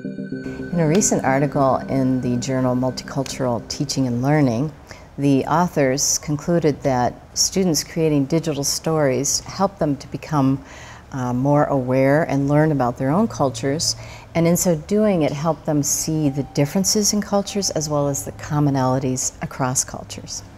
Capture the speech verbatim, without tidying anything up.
In a recent article in the journal Multicultural Teaching and Learning, the authors concluded that students creating digital stories help them to become uh, more aware and learn about their own cultures, and in so doing it helped them see the differences in cultures as well as the commonalities across cultures.